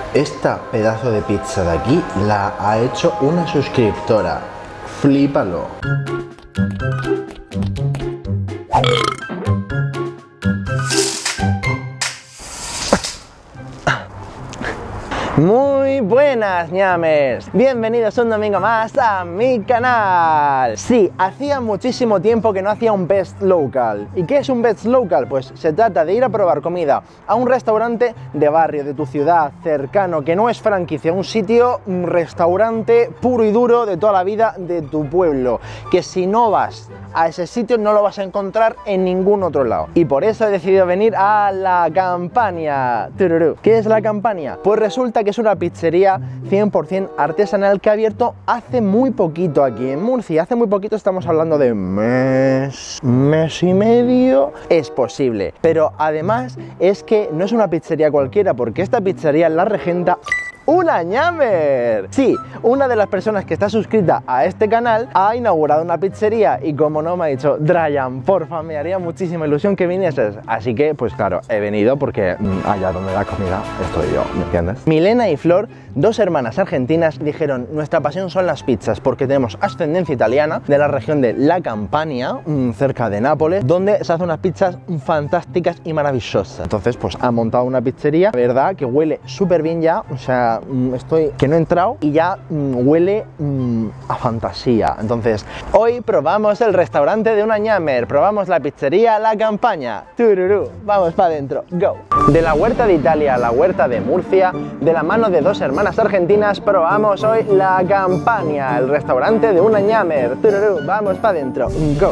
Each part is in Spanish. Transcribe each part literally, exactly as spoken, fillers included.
Esta pedazo de pizza de aquí la ha hecho una suscriptora. Flípalo. Muy buenas ñames, bienvenidos un domingo más a mi canal. Sí, hacía muchísimo tiempo que no hacía un Best Local. ¿Y qué es un Best Local? Pues se trata de ir a probar comida a un restaurante de barrio, de tu ciudad, cercano, que no es franquicia, un sitio, un restaurante puro y duro de toda la vida de tu pueblo, que si no vas a ese sitio no lo vas a encontrar en ningún otro lado. Y por eso he decidido venir a La Campania. ¿Qué es La Campania? Pues resulta que es una pizzería cien por cien artesanal que ha abierto hace muy poquito aquí en Murcia. Hace muy poquito, estamos hablando de mes, mes y medio, es posible. Pero además es que no es una pizzería cualquiera, porque esta pizzería la regenta una ñamer. Sí, una de las personas que está suscrita a este canal ha inaugurado una pizzería y como no me ha dicho, Dryan, porfa, me haría muchísima ilusión que vinieses. Así que, pues claro, he venido porque mmm, allá donde la comida estoy yo, ¿me entiendes? Milena y Flor, dos hermanas argentinas, dijeron, nuestra pasión son las pizzas porque tenemos ascendencia italiana de la región de La Campania, mmm, cerca de Nápoles, donde se hacen unas pizzas fantásticas y maravillosas. Entonces, pues ha montado una pizzería, la verdad que huele súper bien ya, o sea, estoy que no he entrado y ya mm, huele mm, a fantasía. Entonces hoy probamos el restaurante de una ñamer, probamos la pizzería La Campania. Tururú, vamos para adentro, go. De la huerta de Italia a la huerta de Murcia, de la mano de dos hermanas argentinas, probamos hoy La Campania, el restaurante de una ñamer. Tururú, vamos para adentro, go.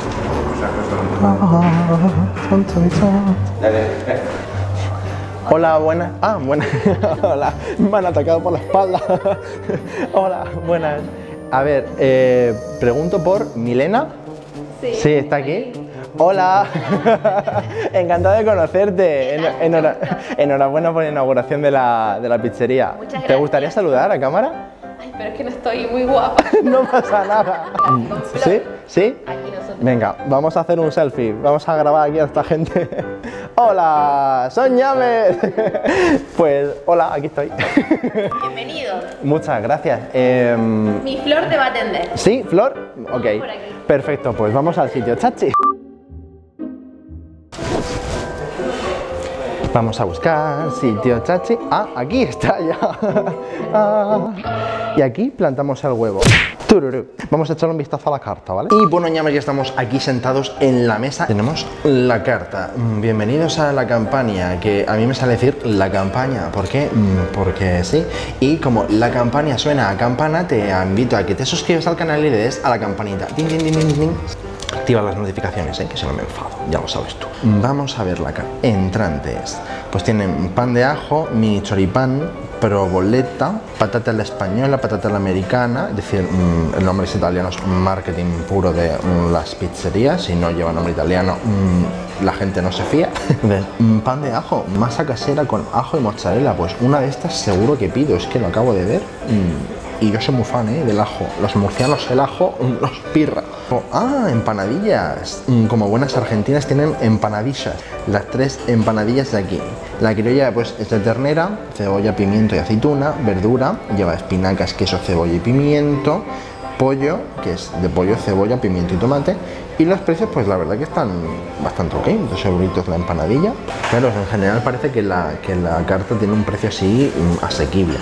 Hola, buenas. Ah, buenas. Hola, me han atacado por la espalda. Hola, buenas. A ver, eh, pregunto por Milena. Sí. Sí, ¿está aquí? Hola. Encantado de conocerte. En, enhora, enhorabuena por la inauguración de la, de la pizzería. Muchas gracias. ¿Te gustaría saludar a cámara? Ay, pero es que no estoy muy guapa. No pasa nada. ¿Sí? ¿Sí? Aquí nosotros. Venga, vamos a hacer un selfie. Vamos a grabar aquí a esta gente. ¡Hola! ¡Soy ñamer! Pues, hola, aquí estoy. Bienvenido. Muchas gracias. Eh, Mi Flor te va a atender. ¿Sí, Flor? Ok. Por aquí. Perfecto, pues vamos al sitio, chachi. Vamos a buscar sitio, chachi. Ah, aquí está ya. Ah, y aquí plantamos el huevo. Tururú. Vamos a echar un vistazo a la carta, ¿vale? Y bueno, ñames, ya estamos aquí sentados en la mesa. Tenemos la carta. Bienvenidos a La Campania, que a mí me sale decir La Campania. ¿Por qué? Porque sí. Y como La Campania suena a campana, te invito a que te suscribas al canal y le des a la campanita. Ding, ding, ding, ding, ding. Activa las notificaciones, ¿eh? Que si no me enfado, ya lo sabes tú. Vamos a ver la carta. Entrantes. Pues tienen pan de ajo, mini choripán, provoleta, patata a la española, patata a la americana, es decir, mmm, el nombre es italiano, es marketing puro de mmm, las pizzerías, si no lleva nombre italiano, mmm, la gente no se fía. mm, pan de ajo, masa casera con ajo y mozzarella, pues una de estas seguro que pido, es que lo acabo de ver. Mm. Y yo soy muy fan, ¿eh? Del ajo. Los murcianos el ajo los pirra. Oh, ah, empanadillas. Como buenas argentinas tienen empanadillas. Las tres empanadillas de aquí. La criolla pues es de ternera, cebolla, pimiento y aceituna. Verdura, lleva espinacas, queso, cebolla y pimiento. Pollo, que es de pollo, cebolla, pimiento y tomate. Y los precios, pues la verdad que están bastante ok. Dos euritos la empanadilla. Claro, en general parece que la, que la carta tiene un precio así um, asequible.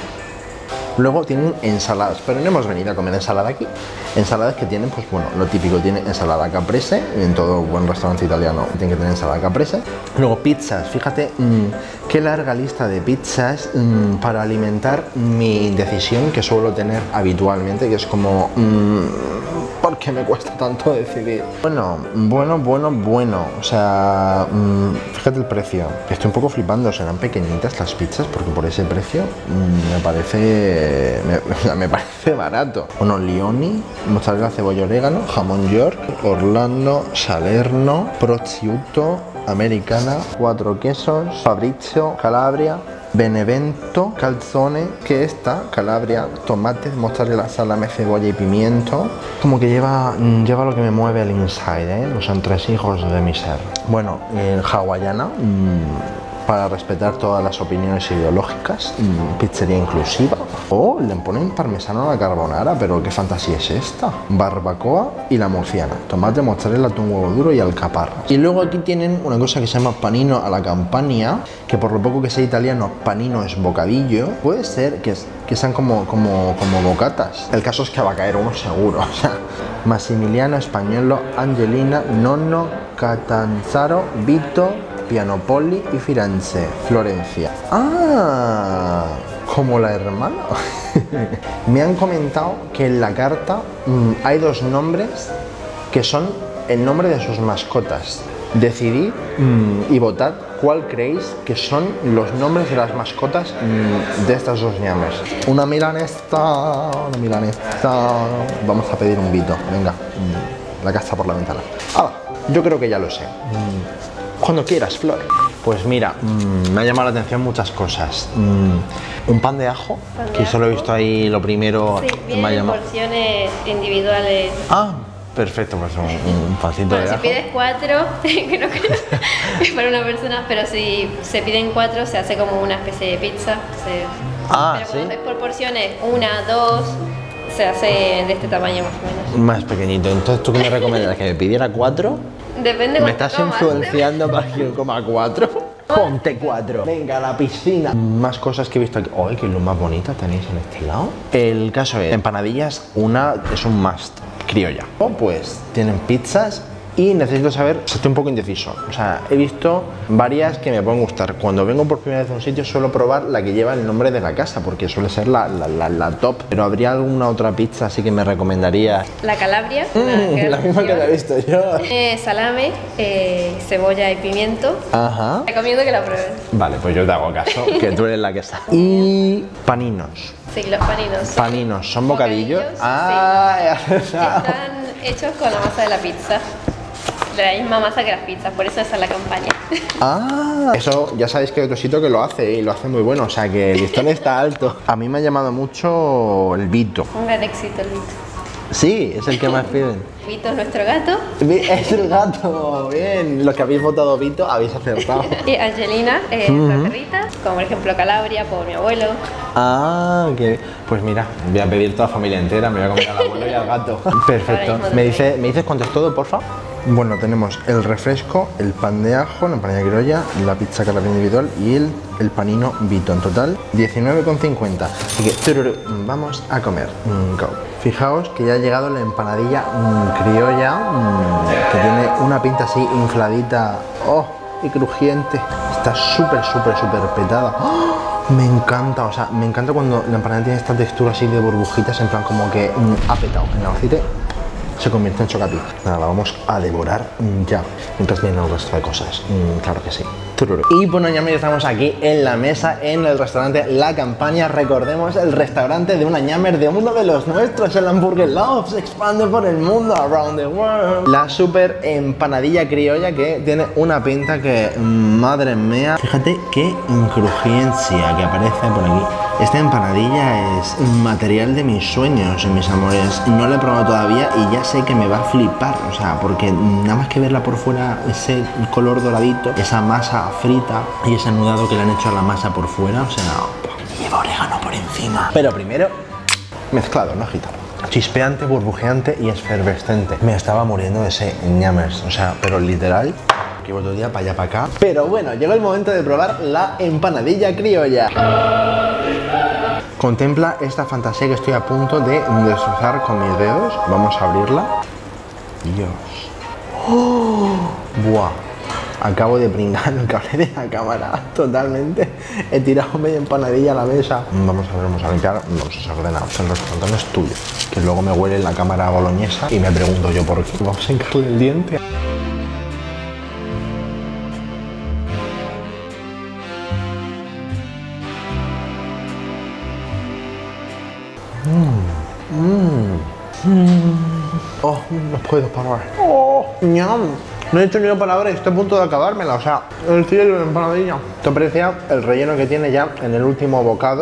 Luego tienen ensaladas, pero no hemos venido a comer ensalada aquí. Ensaladas que tienen, pues bueno, lo típico, tiene ensalada caprese, en todo buen restaurante italiano tiene que tener ensalada caprese. Luego pizzas, fíjate mmm, qué larga lista de pizzas mmm, para alimentar mi indecisión que suelo tener habitualmente, que es como, mmm, ¿por qué me cuesta tanto decidir? Bueno, bueno, bueno, bueno, o sea, mmm, fíjate el precio. Estoy un poco flipando, serán pequeñitas las pizzas, porque por ese precio mmm, me parece... Me, me parece barato. Bueno, Lioni, mozzarella, cebolla, orégano, jamón York, Orlando, Salerno, prosciutto, americana, cuatro quesos, Fabrizio, Calabria, Benevento, calzone, que está, Calabria, tomate, mozzarella, salame, cebolla y pimiento. Como que lleva, lleva lo que me mueve el inside, ¿eh? Los entresijos de mi ser. Bueno, en hawaiana, mmm, para respetar todas las opiniones ideológicas, mm, pizzería inclusiva. Oh, le ponen parmesano a la carbonara, pero qué fantasía es esta. Barbacoa y la murciana, tomate, mozzarella, atún, huevo duro y alcaparras. Y luego aquí tienen una cosa que se llama panino a la campania, que por lo poco que sea italiano, panino es bocadillo. Puede ser que, que sean como, como, como bocatas. El caso es que va a caer uno seguro. O sea, Massimiliano, Españolo, Angelina, Nonno, Catanzaro, Vito, Pianopoli y Firenze, Florencia. ¡Ah! Como la hermana. Me han comentado que en la carta mmm, hay dos nombres que son el nombre de sus mascotas. Decidid mmm, y votad cuál creéis que son los nombres de las mascotas mmm, de estas dos ñames. Una milanesa, una milanesa. Vamos a pedir un Vito. Venga, mmm, la casa por la ventana. ¡Hala! Yo creo que ya lo sé. Mmm, cuando quieras, Flor. Pues mira, mmm, me ha llamado la atención muchas cosas. Mmm, un pan de ajo, pan de que ajo. Solo he visto ahí lo primero. Sí, vienen en porciones individuales. Ah, perfecto, pues un, un pancito bueno, de si ajo. pides cuatro, creo que es para una persona, pero si se piden cuatro se hace como una especie de pizza. Se, ah, pero ¿sí? cuando es por porciones, una, dos, se hace de este tamaño más o menos. Más pequeñito. Entonces, ¿tú qué me recomiendas? ¿Que me pidiera cuatro? Depende. ¿Me estás comas, influenciando para que yo coma cuatro? Ponte cuatro. Venga, a la piscina. Más cosas que he visto aquí. ¡Ay, qué luz más bonita tenéis en este lado! El caso es, empanadillas, una es un must, criolla. O pues tienen pizzas y necesito saber, estoy un poco indeciso. O sea, he visto varias que me pueden gustar. Cuando vengo por primera vez a un sitio suelo probar la que lleva el nombre de la casa, porque suele ser la, la, la, la top. Pero ¿habría alguna otra pizza así que me recomendarías? La Calabria. Mm, la misma que la he visto yo. Eh, salame, eh, cebolla y pimiento. Ajá. Recomiendo que la pruebes. Vale, pues yo te hago caso, que tú eres la que sabe. Y paninos. Sí, los paninos. Son Paninos, ¿son bocadillos? bocadillos Ah, sí. Están hechos con la masa de la pizza. De la misma masa que las pizzas, por eso esa es la campaña. Ah, eso ya sabéis que hay otro sitio que lo hace y lo hace muy bueno, o sea que el listón está alto. A mí me ha llamado mucho el Vito. Un gran éxito el Vito. Sí, es el que más piden. Vito es nuestro gato. Es el gato, bien. Los que habéis votado Vito habéis acertado. Y Angelina es uh-huh. la perrita, como por ejemplo Calabria por mi abuelo. Ah, que pues mira, voy a pedir toda la familia entera, me voy a comer al abuelo y al gato. Perfecto. ¿Me, dice, ¿Me dices cuánto es todo, porfa? Bueno, tenemos el refresco, el pan de ajo, la empanada criolla, la pizza calabresa individual y el, el panino Vito. En total, diecinueve con cincuenta. Así que, tururu, vamos a comer. Mm, go. Fijaos que ya ha llegado la empanadilla mm, criolla, mm, que tiene una pinta así infladita. ¡Oh! Y crujiente. Está súper, súper, súper petada. ¡Oh! Me encanta, o sea, me encanta cuando la empanada tiene esta textura así de burbujitas, en plan como que mm, ha petado en la hojita. Se convierte en chocapi. Nada, la vamos a devorar ya. Mientras vienen el resto de cosas. Mm, claro que sí. Y bueno, ya estamos aquí en la mesa en el restaurante La Campania. Recordemos el restaurante de una ñamer de uno de los nuestros, el Hamburger Love. Se expande por el mundo, around the world. La super empanadilla criolla que tiene una pinta que, madre mía. Fíjate qué crujencia que aparece por aquí. Esta empanadilla es un material de mis sueños, mis amores. No la he probado todavía y ya sé que me va a flipar. O sea, porque nada más que verla por fuera, ese color doradito, esa masa frita y ese anudado que le han hecho a la masa por fuera, o sea, lleva orégano por encima. Pero primero, mezclado, no agitado. Chispeante, burbujeante y efervescente. Me estaba muriendo de ese ñamers, o sea, pero literal. Que otro día para allá para acá. Pero bueno, llegó el momento de probar la empanadilla criolla. Contempla esta fantasía que estoy a punto de destrozar con mis dedos. Vamos a abrirla. Dios. ¡Oh! Buah. Acabo de pringar el cable de la cámara totalmente. He tirado media empanadilla a la mesa. Vamos a ver, vamos a limpiar. No se ordena. El restaurante no es tuyo. Que luego me huele la cámara boloñesa y me pregunto yo por qué. Vamos a hincarle el diente. Mmm, mmm, mmm. Oh, no puedo parar. Oh, ñam. No he hecho ni una palabra y estoy a punto de acabármela. O sea, el cielo de la empanadilla. Te aprecia el relleno que tiene ya en el último bocado.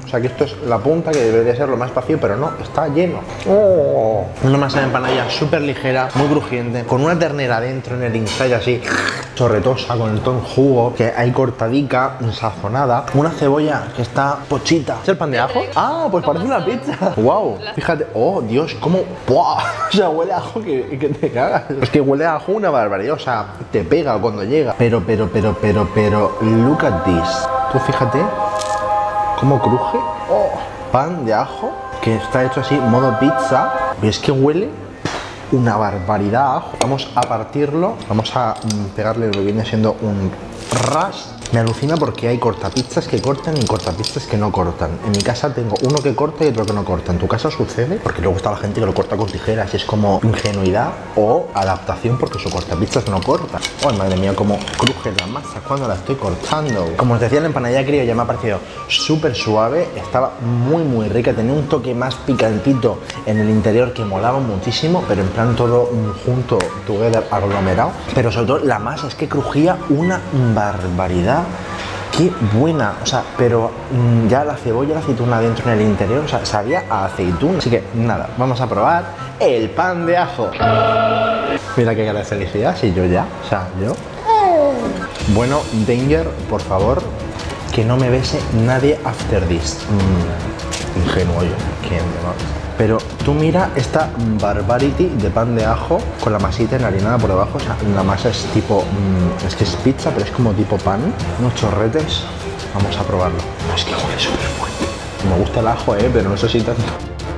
O sea que esto es la punta que debería ser lo más vacío, pero no, está lleno. Oh. Una masa de empanadilla súper ligera, muy crujiente, con una ternera dentro en el inside así, chorretosa, con el ton jugo, que hay cortadica, sazonada. Una cebolla que está pochita. ¿Es el pan de ajo? Ah, pues parece una pizza. Wow, fíjate, oh Dios, cómo... ¡Buah! O sea, huele a ajo que, que te cagas. Es que huele a ajo una barbaridad, o sea, te pega cuando llega. Pero, pero, pero, pero, pero, look at this. Tú fíjate cómo cruje. Oh, pan de ajo que está hecho así, modo pizza. ¿Ves que huele? Una barbaridad a ajo. Vamos a partirlo, vamos a mm, pegarle lo que viene siendo un ras. Me alucina porque hay cortapizzas que cortan y cortapizzas que no cortan. En mi casa tengo uno que corta y otro que no corta. ¿En tu casa sucede? Porque luego está la gente que lo corta con tijeras y es como ingenuidad o adaptación porque su cortapizzas no corta. ¡Oh, madre mía, cómo cruje la masa cuando la estoy cortando! Como os decía, la empanadilla criolla me ha parecido súper suave, estaba muy muy rica, tenía un toque más picantito en el interior que molaba muchísimo, pero en plan todo junto, together, aglomerado. Pero sobre todo la masa es que crujía una barbaridad. Qué buena, o sea, pero mmm, ya la cebolla, la aceituna dentro en el interior, o sea, sabía a aceituna. Así que nada, vamos a probar el pan de ajo. Mira qué cara de felicidad, si yo ya, o sea, yo. Bueno, Danger, por favor, que no me bese nadie after this. Mm, ingenuo yo, ¿quién me va a besar? Pero tú mira esta barbarity de pan de ajo con la masita enharinada por debajo. O sea, la masa es tipo, mmm, es que es pizza, pero es como tipo pan. Unos chorretes. Vamos a probarlo. No, es que huele súper fuerte. Me gusta el ajo, eh, pero no sé si tanto.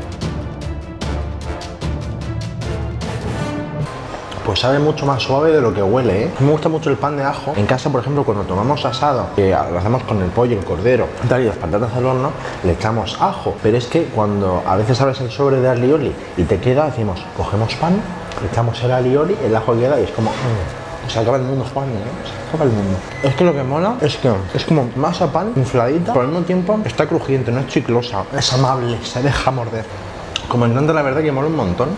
Pues sabe mucho más suave de lo que huele, ¿eh? Me gusta mucho el pan de ajo. En casa, por ejemplo, cuando tomamos asado, que lo hacemos con el pollo, el cordero, tal, y las patatas al horno, le echamos ajo. Pero es que cuando a veces abres el sobre de alioli y te queda, decimos, cogemos pan, le echamos el alioli, el ajo queda y es como... Mmm, se acaba el mundo, Juan, ¿eh? Se acaba el mundo. Es que lo que mola es que es como masa pan infladita, pero al mismo tiempo está crujiente, no es chiclosa, es amable, se deja morder. Como me encanta, la verdad, que mola un montón.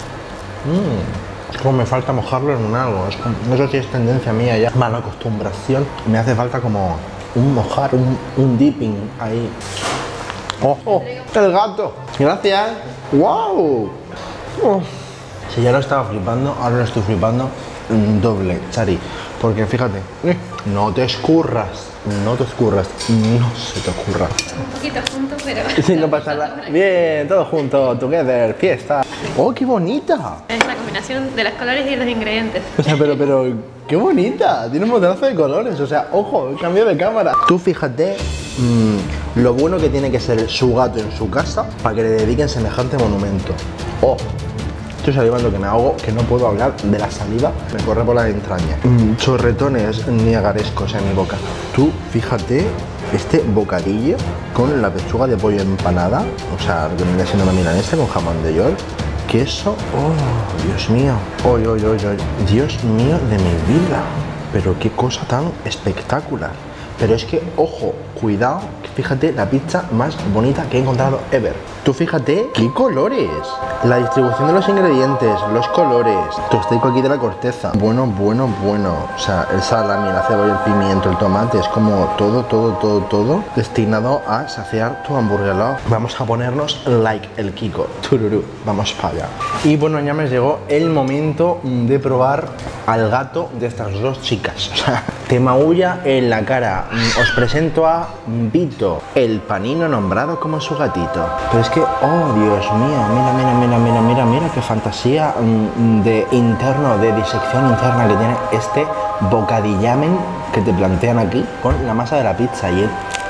Mmm. Es como me falta mojarlo en algo, es como, no sé si es tendencia mía ya, mala acostumbración, me hace falta como un mojar, un, un dipping ahí. ¡Oh, oh! ¡El gato! ¡Gracias! ¡Wow! Oh. Si ya lo estaba flipando, ahora lo estoy flipando doble, Chari, porque fíjate, no te escurras, no te escurras, no se te ocurra. Un poquito juntos, pero... Sí, no pasa nada. Bien, todo junto, together, fiesta. ¡Oh, qué bonita! Es la combinación de los colores y los ingredientes. O sea, pero, pero, qué bonita. Tiene un montonazo de colores. O sea, ojo, cambio de cámara. Tú fíjate mmm, lo bueno que tiene que ser su gato en su casa para que le dediquen semejante monumento. ¡Oh! Estoy salivando que me ahogo, que no puedo hablar de la saliva. Me corre por la entraña. Mm, chorretones niagarescos en mi boca. Tú fíjate este bocadillo con la pechuga de pollo empanada. O sea, lo que viene siendo una milanesa con jamón de york. Queso, oh, Dios mío, oh, oh, oh, oh, Dios mío de mi vida, pero qué cosa tan espectacular. Pero es que, ojo, cuidado, que fíjate la pizza más bonita que he encontrado ever. Tú fíjate qué colores, la distribución de los ingredientes, los colores, tosteico aquí de la corteza. Bueno, bueno, bueno, o sea, el salami, la cebolla, el pimiento, el tomate, es como todo, todo, todo, todo destinado a saciar tu hamburguesa. Vamos a ponernos like el Kiko, tururú, vamos para allá. Y bueno, ya me llegó el momento de probar al gato de estas dos chicas. O sea, te maulla en la cara. Os presento a Vito, el panino nombrado como su gatito. Pero es que, oh Dios mío, mira, mira, mira, mira, mira, mira qué fantasía de interno, de disección interna que tiene este bocadillamen que te plantean aquí con la masa de la pizza y el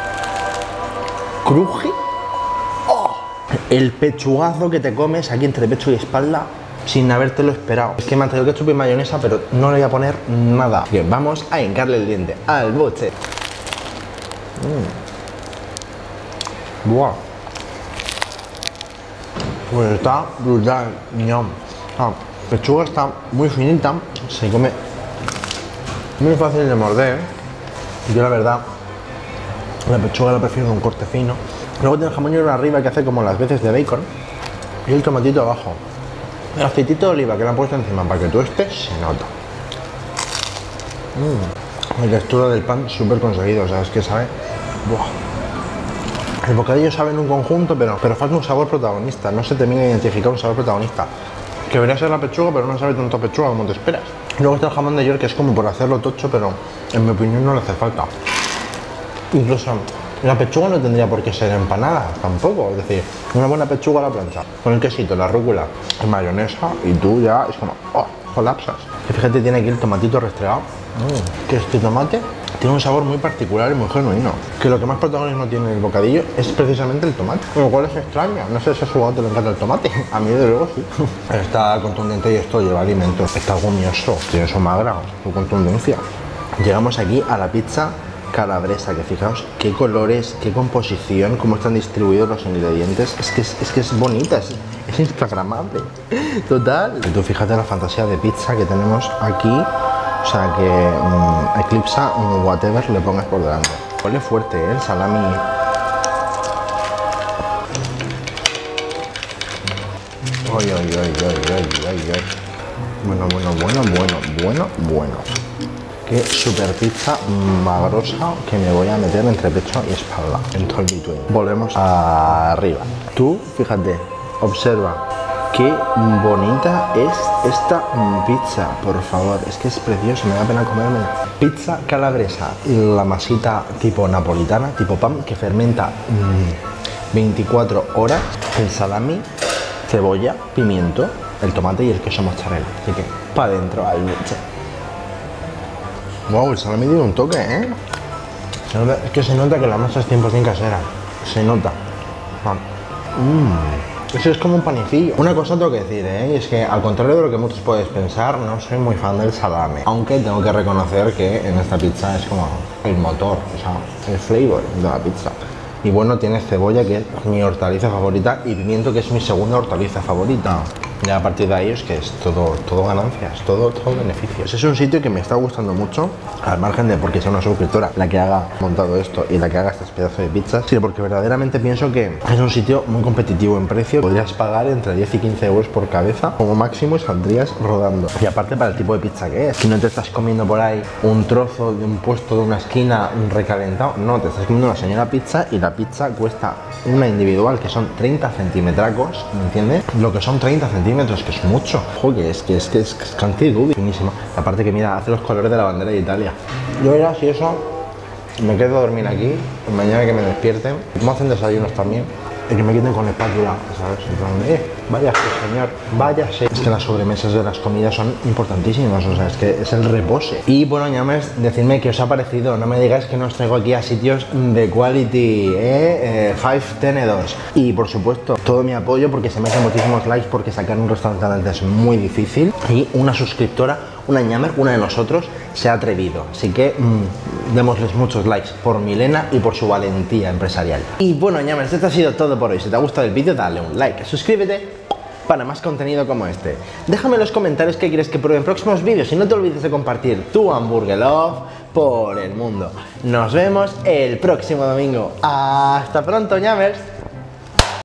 cruje. Oh, el pechugazo que te comes aquí entre pecho y espalda sin habértelo esperado. Es que me han traído ketchup y mayonesa, pero no le voy a poner nada. Así que vamos a hincarle el diente al boche. Mm. Buah. Pues está brutal, ñam. Ah, la pechuga está muy finita, se come muy fácil de morder. Yo la verdad, la pechuga la prefiero con corte fino. Luego tiene el jamón york arriba que hace como las veces de bacon y el tomatito abajo. El aceitito de oliva que le han puesto encima para que tueste se nota. Mm. La textura del pan súper conseguido, o sea, es que sabe. Buah. El bocadillo sabe en un conjunto, pero, pero falta un sabor protagonista. No se termina de identificar un sabor protagonista. Que debería ser la pechuga, pero no sabe tanto a pechuga como te esperas. Luego está el jamón de York, que es como por hacerlo tocho, pero en mi opinión no le hace falta. Incluso la pechuga no tendría por qué ser empanada tampoco. Es decir, una buena pechuga a la plancha, con el quesito, la rúcula, la mayonesa, y tú ya es como, oh, colapsas. Y fíjate, tiene aquí el tomatito restregado. Mm, que este tomate tiene un sabor muy particular y muy genuino. Que lo que más protagonismo tiene en el bocadillo es precisamente el tomate. Lo cual es extraño. No sé si a su gato le encanta el tomate. A mí desde luego sí. Está contundente y esto lleva alimentos. Está gomioso. Tiene su magra, su contundencia. Llegamos aquí a la pizza calabresa, que fijaos qué colores, qué composición, cómo están distribuidos los ingredientes. Es que es, es, que es bonita, es, es instagramable. Total. Y tú fíjate la fantasía de pizza que tenemos aquí. O sea que mmm, eclipsa um, whatever le pongas por delante. Huele fuerte, ¿eh? El salami. Ay, ay, ay, ay, ay, ay, ay. Bueno, bueno, bueno, bueno, bueno, bueno. Qué super pizza magrosa que me voy a meter entre pecho y espalda. En todo el between. Volvemos arriba. Tú, fíjate, observa. Qué bonita es esta pizza, por favor. Es que es precioso, me da pena comérmela. Pizza calabresa, la masita tipo napolitana, tipo pan, que fermenta mmm, veinticuatro horas. El salami, cebolla, pimiento, el tomate y el queso mozzarella. Así que, pa' dentro al leche. Wow, el salami tiene un toque, ¿eh? Se nota, es que se nota que la masa es cien por cien casera. Se nota. Mmm. Eso es como un panecillo. Una cosa tengo que decir, ¿eh? Y es que al contrario de lo que muchos podéis pensar, no soy muy fan del salame. Aunque tengo que reconocer que en esta pizza es como el motor, o sea, el flavor de la pizza. Y bueno, tiene cebolla, que es mi hortaliza favorita, y pimiento, que es mi segunda hortaliza favorita. Ya a partir de ahí es que es todo, todo ganancias, todo, todo beneficios. Es un sitio que me está gustando mucho, al margen de porque sea una suscriptora la que haga montado esto y la que haga estos pedazos de pizzas, sino porque verdaderamente pienso que es un sitio muy competitivo en precio. Podrías pagar entre diez y quince euros por cabeza, como máximo, y saldrías rodando. Y aparte para el tipo de pizza que es, si no te estás comiendo por ahí un trozo de un puesto de una esquina recalentado, no, te estás comiendo una señora pizza, y la pizza cuesta una individual que son treinta centímetracos, ¿me entiendes? Lo que son treinta centímetros, que es mucho. Ojo, que es que es que es, es cantidad finísima. Aparte que mira, hace los colores de la bandera de Italia. Yo era así eso, me quedo a dormir aquí, mañana que me despierten, como hacen desayunos también, y que me quiten con la espátula, ¿sabes? En plan, eh, váyase, señor, váyase. Es que las sobremesas de las comidas son importantísimas, o sea, es que es el repose. Y bueno, ñames, decidme qué os ha parecido, no me digáis que no os traigo aquí a sitios de quality, ¿eh? eh five tenedors. Y por supuesto, todo mi apoyo, porque se me hacen muchísimos likes, porque sacar un restaurante es muy difícil. Y una suscriptora, una ñamer, una de nosotros, se ha atrevido. Así que mmm, démosles muchos likes por Milena y por su valentía empresarial. Y bueno, ñamers, esto ha sido todo por hoy. Si te ha gustado el vídeo, dale un like, suscríbete para más contenido como este. Déjame en los comentarios qué quieres que pruebe en próximos vídeos y no te olvides de compartir tu Hamburger Love por el mundo. Nos vemos el próximo domingo. Hasta pronto, ñamers.